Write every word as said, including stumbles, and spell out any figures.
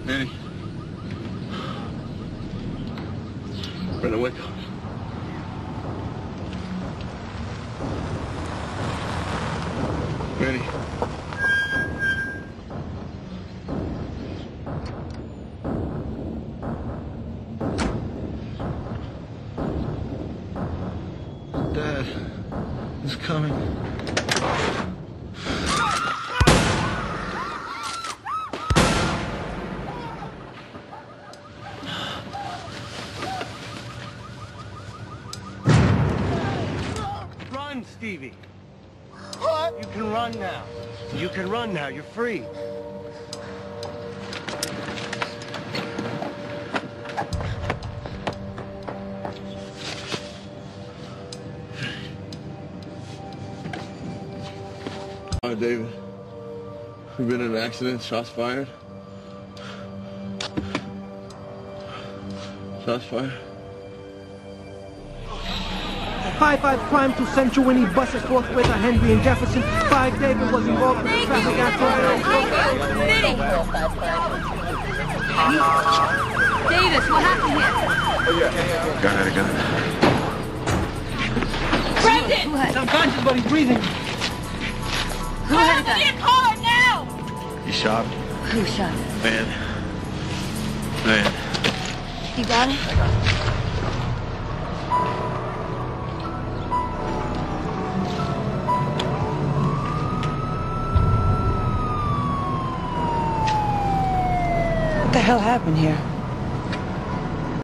Manny. Brendan, wake up. Manny. Dad is coming. Run, Stevie. What? You can run now. You can run now. You're free. Hi, David. We've been in an accident. Shots fired. Shots fired. five five Prime to Central Winnie buses forthwith on Henry and Jefferson. five David was involved in the traffic accident. Davis, what happened here? Gun had a gun. Brendan! He's unconscious, but he's breathing. Who had a gun? Get car now! He shot him. Who shot him? Man. Man. You got it? What the hell happened here?